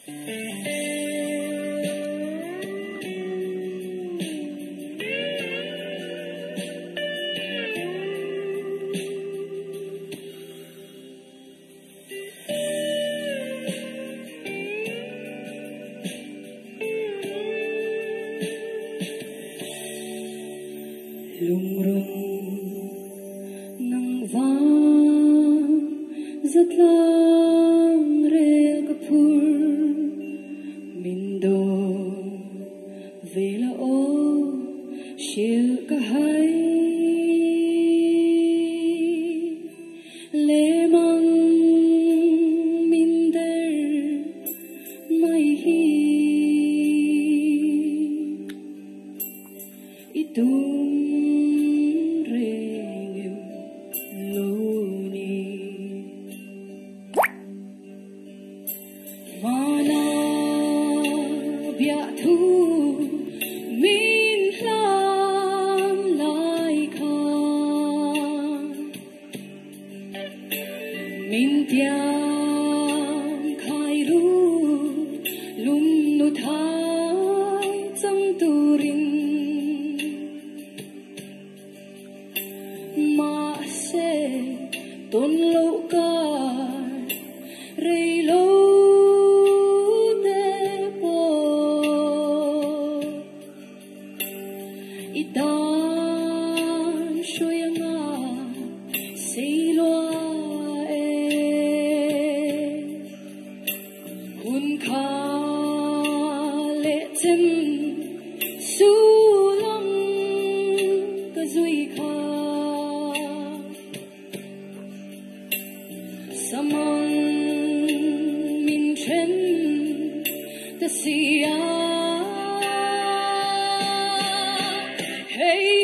lùng rùng nang vang rất lang rel kapur mindo về là ô shil cả hai lệ mang minder mai hi itu min tiang khai ru lum nu thai trong tu ring ma se tôn lâu ca rei lâu te po itan shoyanga sei lo kha lệ chân su lăng cơ duy kha samang min chen ta sia hey